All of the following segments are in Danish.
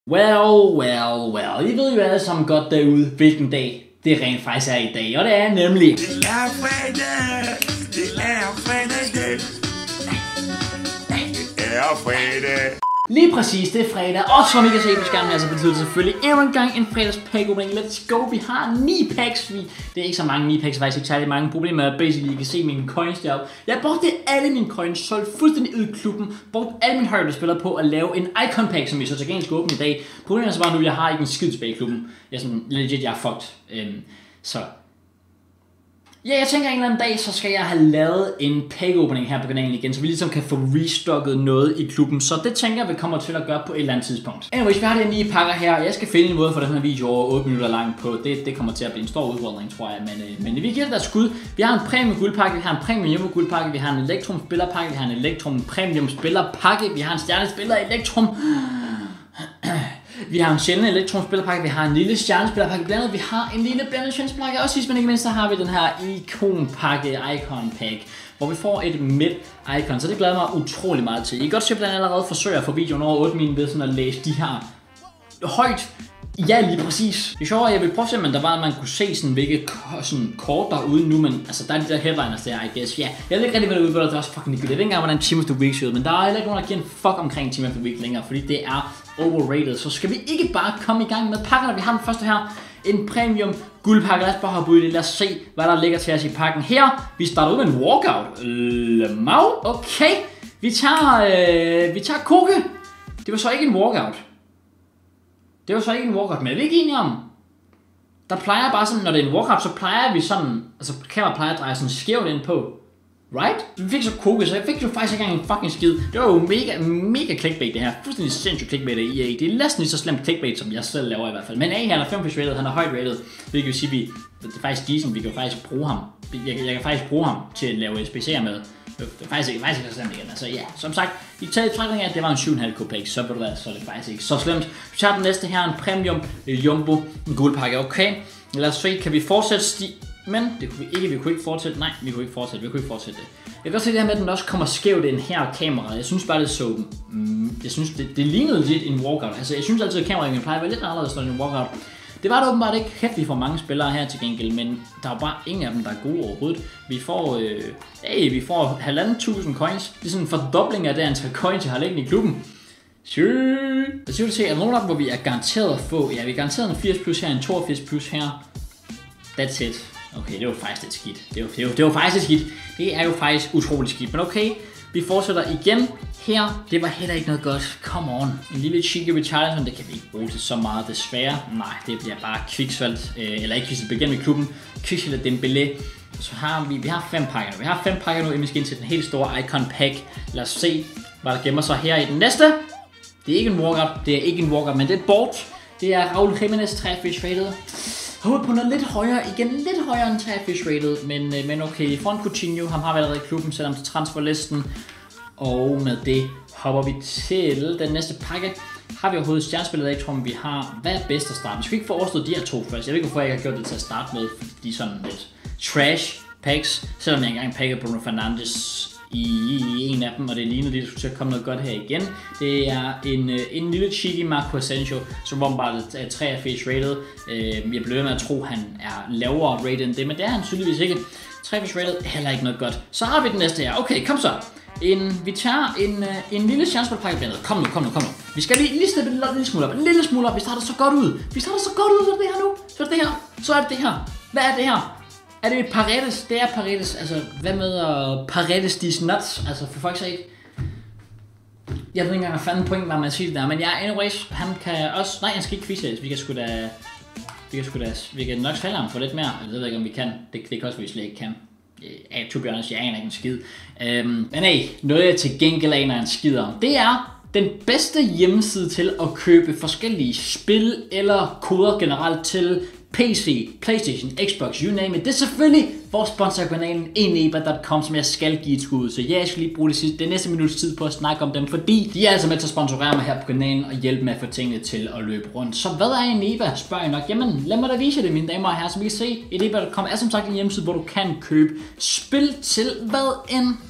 Well. I ved jo alle sammen godt derude, hvilken dag det rent faktisk er i dag. Og det er nemlig... Det er fredag! Det er fredag! Det er fredag! Lige præcis, det er fredag, og som I kan se på skærmen, altså betyder det selvfølgelig endnu en gang en fredags pack opening. Let's go, vi har 9 packs. Det er ikke så mange 9 packs, faktisk ikke særlig mange. Problemet er basically, I kan se mine coins deroppe. Jeg brugte alle mine coins, solgt fuldstændig ud i klubben, brugte alle mine højde spillere på at lave en icon pack, som I så til gengæld skal åbne i dag. Problemet er så bare nu, jeg har ikke en skid tilbage i klubben. Jeg er sådan legit, jeg er fucked. Så... Ja, jeg tænker en eller anden dag, så skal jeg have lavet en pack-opening her på kanalen igen, så vi ligesom kan få restocket noget i klubben. Så det tænker jeg, vi kommer til at gøre på et eller andet tidspunkt. Anyways, vi har de 9 pakker her, og jeg skal finde en måde for den her video over 8 minutter lang på. Det kommer til at blive en stor udfordring, tror jeg. Men vi giver det der skud. Vi har en premium guldpakke, vi har en premium Jumbo guldpakke, vi har en Electrum spillerpakke, vi har en Electrum premium spillerpakke, vi har en stjernespiller Electrum. Vi har en sjældent Electrum spillerpakke, vi har en lille stjernespillerpakke blandet, vi har en lille blandet stjernespillerpakke, og sidst men ikke mindst, så har vi den her ikonpakke, icon pack, hvor vi får et mid-icon, så det glæder mig utrolig meget til. I kan godt se, at jeg allerede forsøger at få videoen over 8 min ved sådan at læse de her højt. Ja, lige præcis. Det er sjovt, at jeg vil prøve at se, at der var, at man kunne se sådan, hvilke sådan kort derude nu, men altså, der er de der headliners der, I guess. Ja, jeg ved ikke rigtig, hvad der udbyder, det er også fucking ligegyldigt. Jeg ved ikke engang, hvordan Team of the Week ser ud, men der er heller ikke nogen, der giver en fuck omkring Team of the Week længere, fordi det er overrated. Så skal vi ikke bare komme i gang med pakkerne. Vi har den første her, en premium guldpakke. Lad os bare hoppe ud i det. Lad os se, hvad der ligger til os i pakken her. Vi starter ud med en walkout. Okay, vi tager Koke. Det var så ikke en walkout. Men er vi ikke enige om? Der plejer bare sådan, når det er en walkout, så plejer vi sådan, altså kameraet plejer at dreje sådan skævt ind på. Right? Vi fik så Koke, så jeg fik jo faktisk ikke engang en fucking skid. Det var jo mega clickbait det her. Fuldstændig sindssygt clickbait af EA. Det er næsten lige så slemt clickbait, som jeg selv laver i hvert fald. Men han er 5 fish rated, han er højt rated. Hvilket vil sige, det er faktisk decent, vi kan faktisk bruge ham. Jeg kan faktisk bruge ham til at lave SPC'er med. Det er faktisk ikke så slemt igen. Altså ja, som sagt, I tager i trækning af, at det var en 7,5 kopæk, så ved du hvad, så er det faktisk ikke så slemt. Vi tager den næste her, en premium Jumbo guldpakke. Okay, lad os se, kan vi fortsætte men det kunne vi kunne ikke fortsætte. Nej, vi kunne ikke fortsætte det. Jeg kan godt se det her med, at den også kommer skævt ind her af kameraet. Jeg synes bare, det så... jeg synes, det lignede lidt en walkout. Altså, jeg synes altid, at kameraet plejer at være lidt anderledes, når det er en walkout. Det var det åbenbart ikke. Kæft, vi får mange spillere her til gengæld, men der er bare ingen af dem, der er gode overhovedet. Vi får 1.500 coins. Det er sådan en fordobling af det antal coins, jeg har liggende i klubben. Sure. Jeg synes, at der er nogle af dem, hvor vi er garanteret at få... Ja, vi er garanteret en 80 plus her, en 82 plus her. That's it. Okay, det var faktisk lidt skidt. Det var faktisk lidt skidt. Det er jo faktisk utroligt skidt. Men okay, vi fortsætter igen. Her, det var heller ikke noget godt. Come on. En lille cheeky Richarlison, det kan vi ikke bruge til så meget desværre. Nej, det bliver bare kviksvalt. Eller ikke kviksvalt, igen med klubben. Kviksvalt Dembélé. Så har vi har 5 pakker nu. Vi har 5 pakker nu, inden vi skal ind til den helt store icon pack. Lad os se, hvad der gemmer sig her i den næste. Det er ikke en walkout, men det er et board. Det er Raul Jimenez 3 fish rated. Håber på noget lidt højere, igen lidt højere end 3 fish rated, men okay, vi får en Coutinho, ham har vi allerede i klubben, selvom til transferlisten. Og med det hopper vi til den næste pakke. Har vi overhovedet stjernespillet Electrum, vi har, hvad er bedst at starte? Vi skal ikke få overstået de her 2 først, jeg ved ikke hvorfor jeg ikke har gjort det til at starte med, de er sådan lidt trash packs, selvom jeg engang pakkede Bruno Fernandes i en af dem, og det lignede lidt, at der skulle komme noget godt her igen. Det er en lille cheeky Marco Asensio, som åbenbart er 3 fish rated. Jeg bliver med at tro, at han er lavere rated end det, men det er han tydeligvis ikke. 3 fish rated, heller ikke noget godt. Så har vi den næste her. Okay, kom så. Vi tager en lille chancebåndpakke blandet. Kom nu. Vi skal lige steppe en lille smule op. Vi starter så godt ud. Så er det her nu. Så er det det her. Hvad er det her? Er det Paredes? Det er Paredes. Altså, hvad med Paredes these nuts? Altså, for folk ikke. Jeg ved ikke engang, hvad fanden point var, man siger det der. Men ja, anyways, han kan også... Nej, han skal ikke quizes. Vi kan nok tale ham for lidt mere. Jeg ved ikke, om vi kan. Det kan også, vi slet ikke kan. To be honest, jeg aner ikke en skid. Men hey, noget jeg til gengæld aner en skid om. Det er den bedste hjemmeside til at købe forskellige spil eller koder generelt til PC, PlayStation, Xbox, you name it. Det er selvfølgelig vores sponsor på kanalen, eneba.com, som jeg skal give et skud. Så ja, jeg skal lige bruge det næste minuts tid på at snakke om dem, fordi de er altså med til at sponsorere mig her på kanalen og hjælpe med at få tingene til at løbe rundt. Så hvad er Eneba, spørger jeg nok. Jamen, lad mig da vise det, mine damer og herrer. Som I kan se, eneba.com er som sagt en hjemmeside, hvor du kan købe spil til hvad end.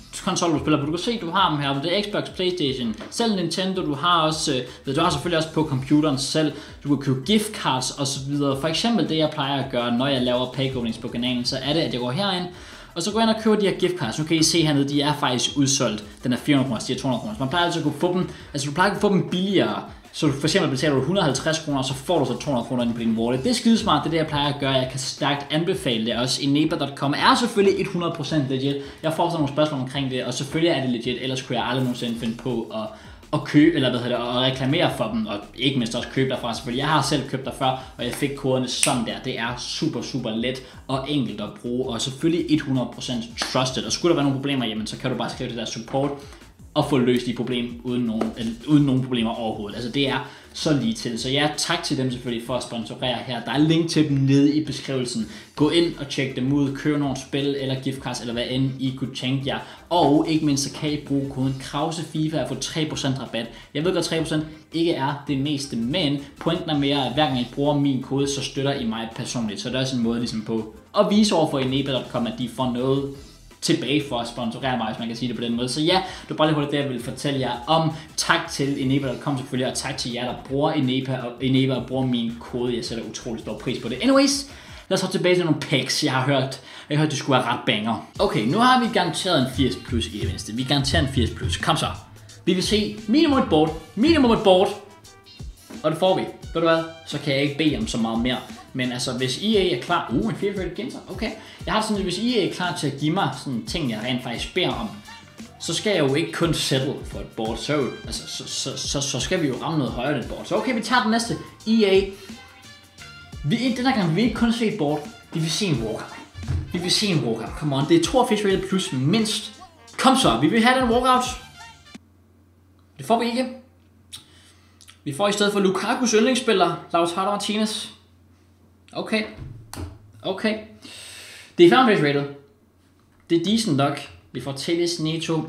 konsol, du spiller på. Du kan se, du har dem her på det Xbox, Playstation, selv Nintendo. Du har også, du har selvfølgelig også på computeren selv. Du kan købe gift cards og så videre. For eksempel det, jeg plejer at gøre, når jeg laver pack openings på kanalen, så er det, at jeg går herind, og så går jeg ind og køber de her gift cards. Nu kan I se hernede, de er faktisk udsolgt. Den er 400 kroner, de er 200 kroner. Så man plejer altså at kunne få dem, du plejer at kunne få dem billigere. Så du for eksempel betaler du 150 kroner, så får du så 200 kroner ind på din wallet. Det er skidesmart, det er det, jeg plejer at gøre. Jeg kan stærkt anbefale det også. Eneba.com er selvfølgelig 100% legit. Jeg får så nogle spørgsmål omkring det, og selvfølgelig er det legit. Ellers kunne jeg aldrig nogensinde finde på at købe, eller at reklamere for dem, og ikke mindst også købe derfra selvfølgelig. Jeg har selv købt derfra, og jeg fik koderne sådan der. Det er super let og enkelt at bruge, og selvfølgelig 100% trusted. Og skulle der være nogle problemer, jamen så kan du bare skrive det der support, og få løst de problemer uden nogen problemer overhovedet. Altså det er så lige til. Så ja, tak til dem selvfølgelig for at sponsorere her. Der er link til dem nede i beskrivelsen. Gå ind og tjek dem ud, køb nogle spil eller gift cards eller hvad end I kunne tænke jer. Og ikke mindst så kan I bruge koden KrauseFIFA og få 3% rabat. Jeg ved godt 3% ikke er det meste, men pointen er mere, at hver gang I bruger min kode, så støtter I mig personligt. Så det er også en måde ligesom på at vise over for Eneba.com, at de får noget tilbage for at sponsorere mig, hvis man kan sige det på den måde. Så ja, det var bare lige hurtigt det, jeg ville fortælle jer om. Tak til Eneba.com selvfølgelig, og tak til jer, der bruger Eneba og bruger min kode. Jeg sætter utrolig stor pris på det. Anyways, lad os så tilbage til nogle packs. Jeg har hørt, det skulle være ret banger. Okay, nu har vi garanteret en 80 plus i det mindste. Vi garanterer en 80 plus. Kom så. Vi vil se minimum et board. Og det får vi. Ved du hvad? Så kan jeg ikke bede om så meget mere. Men altså, hvis EA er klar... en 4-rated Ginter, okay. Jeg har sådan, at hvis EA er klar til at give mig sådan ting, jeg rent faktisk beder om, så skal jeg jo ikke kun settle for et board. Så skal vi jo ramme noget højere end et board. Så okay, vi tager den næste. EA. Den her gang vil vi ikke kun se et board. Vi vil se en walkout. Come on, det er 82 rated plus mindst. Kom så, vi vil have den walkout. Det får vi ikke. Vi får i stedet for Lukakus yndlingsspiller, Lautaro Martinez. Okay. Det er 5 rated. Det er decent nok. Vi får Telles Neto.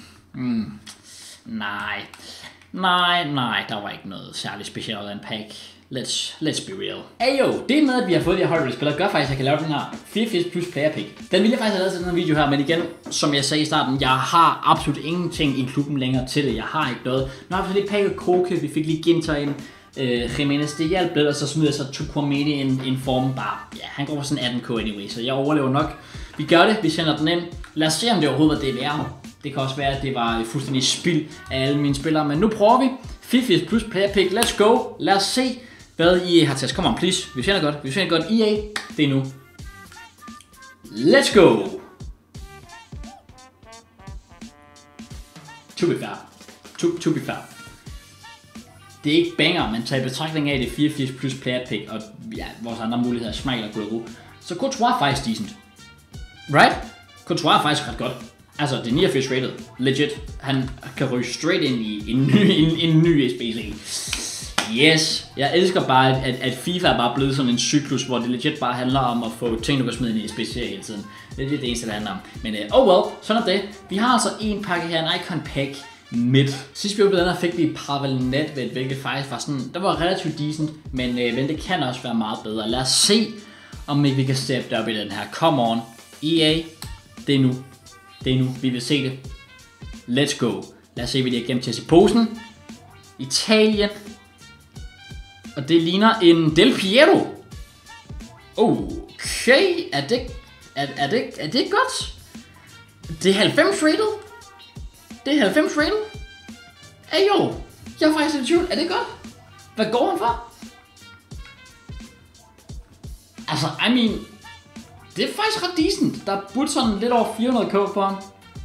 Nej, der var ikke noget særligt specielt af en pack. Let's be real. Ayo, det med at vi har fået de her højt spillere, gør faktisk, at jeg kan lave den her 84 plus player pick. Den ville jeg faktisk have lavet til den her video her, men igen, som jeg sagde i starten, jeg har absolut ingenting i klubben længere til det. Jeg har ikke noget. Nu har vi lige pakket Koke, vi fik lige Ginter ind. Jimenez, det hjalp lidt, og så smider jeg så Tukwameni en form bare. Ja, han går på sådan 18k anyway, så jeg overlever nok. Vi gør det, vi sender den ind. Lad os se, om det overhovedet var det værd. Det kan også være, at det var fuldstændig spild af alle mine spillere, men nu prøver vi. 84 plus player pick, let's go. Lad os se, hvad EA har til os. Come on, please. Vi sender godt. EA, det er nu. Let's go. To be fair. Det er ikke banger, men tager i betragtning af det 84 plus player pick, og ja, vores andre muligheder, Schmeichel og Guerrero. Så Courtois er faktisk decent. Right? Courtois er faktisk ret godt. Altså, det er 89 rated. Legit. Han kan ryge straight ind i en ny SBC. Yes. Jeg elsker bare, at FIFA er bare blevet sådan en cyklus, hvor det legit bare handler om at få ting, du kan smide ind i SBC hele tiden. Det er det eneste, det handler om. Men sådan er det. Vi har altså en pakke her, en Icon Pack. Sidst vi åbnede den her, fik vi Pavel Nedved, hvilket faktisk var sådan, der var relativt decent, men det kan også være meget bedre. Lad os se, om ikke vi kan steppe op i den her. Come on, EA, det er nu, vi vil se det. Let's go. Lad os se, hvad de har gemt til os i posen. Italien. Og det ligner en Del Piero. Okay, er det godt? Det er 90 rated. Ayo, jeg er faktisk i tvivl. Er det godt? Hvad går han for? Altså, det er faktisk ret decent. Der burde sådan lidt over 400k på ham.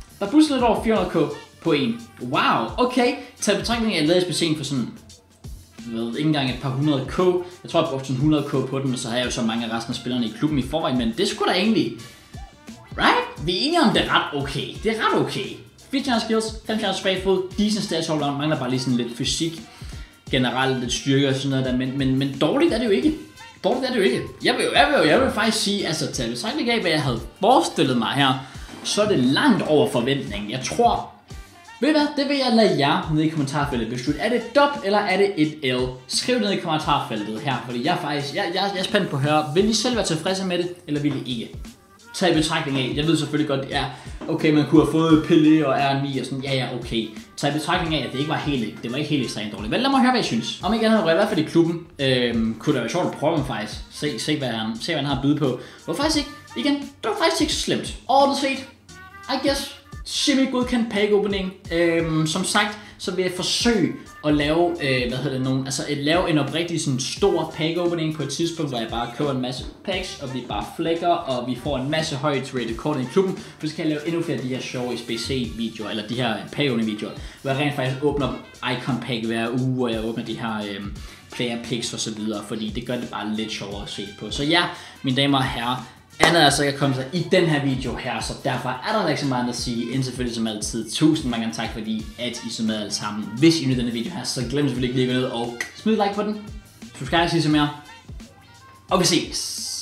På en. Wow, okay. Tag betragtning af, at jeg lavede SBC'en for sådan, ikke engang et par 100k. Jeg tror, jeg brugte sådan 100k på den, og så har jeg jo så mange af resten af spillerne i klubben i forvejen, men det skulle da egentlig... Right? Vi er enige om, det er ret okay. 4 skills, 5 spagfod, decent stats all around, mangler bare lige sådan lidt fysik, generelt lidt styrke og sådan noget der, men dårligt er det jo ikke. Jeg vil faktisk sige, altså til betragtning af, hvad jeg havde forestillet mig her, så er det langt over forventningen. Jeg tror, ved I hvad, det vil jeg lade jer nede i kommentarfeltet beslutte. Er det et dub, eller er det et L? Skriv ned i kommentarfeltet her, fordi jeg er spændt på at høre, vil I selv være tilfredse med det, eller vil I ikke? Tag i betragtning af, jeg ved selvfølgelig godt, ja, okay, man kunne have fået Pelé og R9 og sådan, ja, okay. Tag i betragtning af, at det ikke var ikke helt ekstremt dårligt. Men lad mig høre, hvad I synes. Om ikke andet, i hvert fald i klubben, kunne det være sjovt at prøve ham faktisk. Se hvad han har at byde på. Det var faktisk ikke så slemt. Ordentligt set, I guess, semi-godkendt pack-opening. Som sagt, så vil jeg forsøge at lave, lave en oprigtig sådan stor pack-opening på et tidspunkt, hvor jeg bare køber en masse packs, og vi bare flækker, og vi får en masse højt rated kort i klubben, for så kan jeg lave endnu flere af de her sjove SBC-videoer, eller de her pack-opening-videoer, hvor jeg rent faktisk åbner Icon Pack hver uge, og jeg åbner de her player picks og så videre, fordi det gør det bare lidt sjovere at se på. Så ja, mine damer og herrer, andet er altså ikke kommet sig i den her video her, så derfor er der ikke så meget at sige, end selvfølgelig som altid. Tusind mange tak, fordi at I så med alle sammen. Hvis I nyder denne video her, så glem selvfølgelig ikke lige at gå ned og smid like på den. Subscribe, sige så mere. Og vi ses.